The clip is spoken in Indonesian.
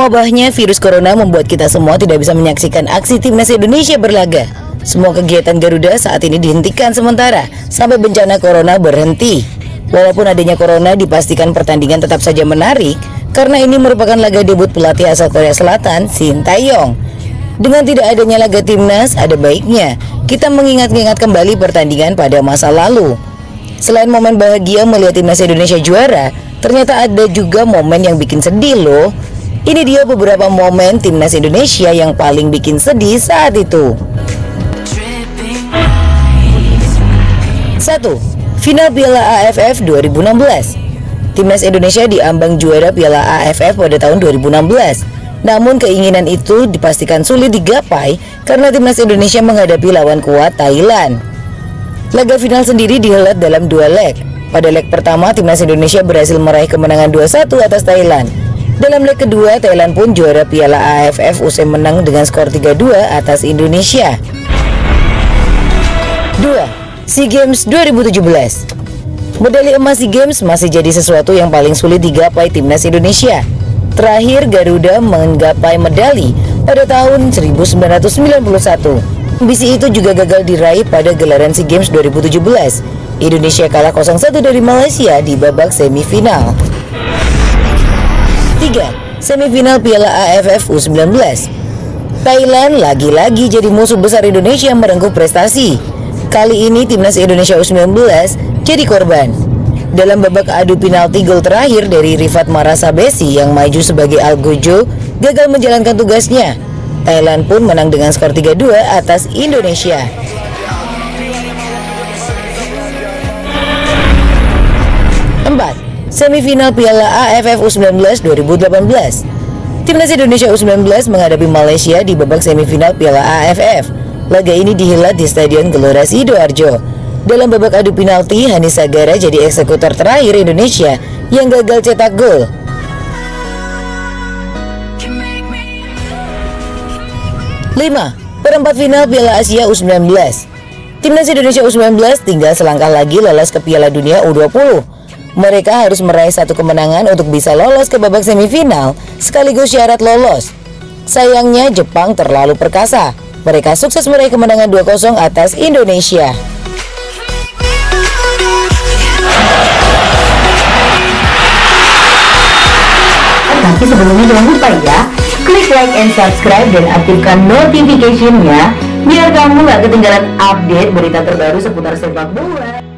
Mewabahnya virus corona membuat kita semua tidak bisa menyaksikan aksi timnas Indonesia berlaga. Semua kegiatan Garuda saat ini dihentikan sementara sampai bencana corona berhenti. Walaupun adanya corona, dipastikan pertandingan tetap saja menarik karena ini merupakan laga debut pelatih asal Korea Selatan, Shin Tae-yong. Dengan tidak adanya laga timnas, ada baiknya kita mengingat-ingat kembali pertandingan pada masa lalu. Selain momen bahagia melihat timnas Indonesia juara, ternyata ada juga momen yang bikin sedih loh. Ini dia beberapa momen timnas Indonesia yang paling bikin sedih saat itu. 1. Final Piala AFF 2016. Timnas Indonesia diambang juara Piala AFF pada tahun 2016. Namun keinginan itu dipastikan sulit digapai karena timnas Indonesia menghadapi lawan kuat Thailand. Laga final sendiri dihelat dalam 2 leg. Pada leg pertama, timnas Indonesia berhasil meraih kemenangan 2-1 atas Thailand. Dalam leg kedua, Thailand pun juara Piala AFF usai menang dengan skor 3-2 atas Indonesia. 2. SEA Games 2017. Medali emas SEA Games masih jadi sesuatu yang paling sulit digapai timnas Indonesia. Terakhir Garuda menggapai medali pada tahun 1991. Ambisi itu juga gagal diraih pada gelaran SEA Games 2017. Indonesia kalah 0-1 dari Malaysia di babak semifinal. 3. Semifinal Piala AFF U19. Thailand lagi-lagi jadi musuh besar Indonesia yang merengkuh prestasi. Kali ini timnas Indonesia U19 jadi korban. Dalam babak adu penalti, gol terakhir dari Rifat Marasabesi yang maju sebagai Algojo gagal menjalankan tugasnya. Thailand pun menang dengan skor 3-2 atas Indonesia. 4. Semifinal Piala AFF U19 2018. Timnas Indonesia U19 menghadapi Malaysia di babak semifinal Piala AFF. Laga ini dihelat di Stadion Gelora Sidoarjo. Dalam babak adu penalti, Hanis Sagara jadi eksekutor terakhir Indonesia yang gagal cetak gol. 5. Perempat final Piala Asia U19. Timnas Indonesia U19 tinggal selangkah lagi lolos ke Piala Dunia U20. Mereka harus meraih 1 kemenangan untuk bisa lolos ke babak semifinal sekaligus syarat lolos. Sayangnya Jepang terlalu perkasa. Mereka sukses meraih kemenangan 2-0 atas Indonesia. Tapi sebelumnya jangan lupa ya, klik like and subscribe dan aktifkan notification-nya biar kamu gak ketinggalan update berita terbaru seputar sepak bola.